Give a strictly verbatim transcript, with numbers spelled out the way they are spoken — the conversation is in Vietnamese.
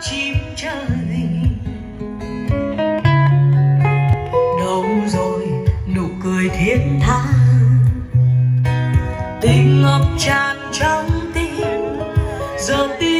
chim trời. Đâu rồi nụ cười thiết tha, tình ngập tràn trong tim, giờ tim